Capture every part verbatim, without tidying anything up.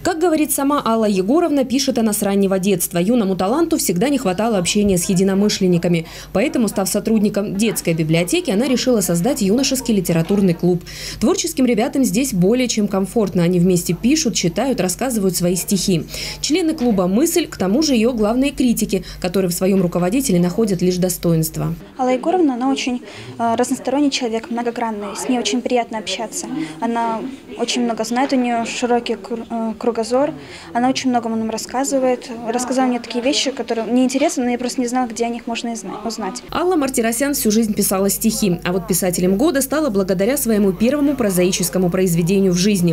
Как говорит сама Алла Егоровна, пишет она с раннего детства. Юному таланту всегда не хватало общения с единомышленниками. Поэтому, став сотрудником детской библиотеки, она решила создать юношеский литературный клуб. Творческим ребятам здесь более чем комфортно. Они вместе пишут, читают, рассказывают свои стихи. Члены клуба «Мысль», к тому же ее главные критики, которые в своем руководителе находят лишь достоинства. Алла Егоровна, она очень разносторонний человек, многогранный. С ней очень приятно общаться. Она очень много знает, у нее широкий кругозор. Она очень много нам рассказывает. Рассказала мне такие вещи, которые мне интересны, но я просто не знала, где о них можно узнать. Алла Мартиросян всю жизнь писала стихи, а вот писателем года стала благодаря своему первому прозаическому произведению в жизни.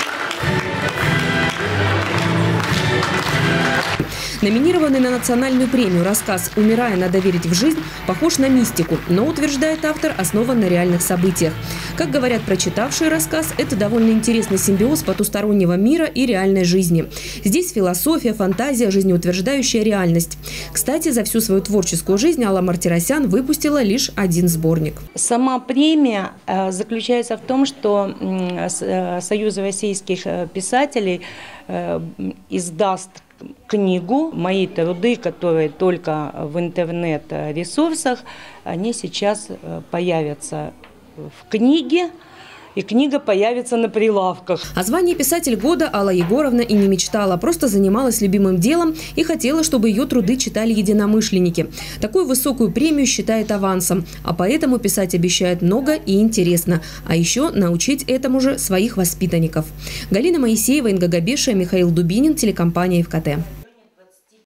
Номинированный на национальную премию рассказ «Умирая, надо верить в жизнь» похож на мистику, но, утверждает автор, основан на реальных событиях. Как говорят прочитавшие рассказ, это довольно интересный симбиоз потустороннего мира и реальной жизни. Здесь философия, фантазия, жизнеутверждающая реальность. Кстати, за всю свою творческую жизнь Алла Мартиросян выпустила лишь один сборник. Сама премия заключается в том, что Союз российских писателей издаст книгу. Мои труды, которые только в интернет-ресурсах, они сейчас появятся в книге, и книга появится на прилавках. О звании «Писатель года» Алла Егоровна и не мечтала, просто занималась любимым делом и хотела, чтобы ее труды читали единомышленники. Такую высокую премию считает авансом, а поэтому писать обещает много и интересно. А еще научить этому же своих воспитанников. Галина Моисеева, Инга Габешия, Михаил Дубинин, телекомпания ФКТ.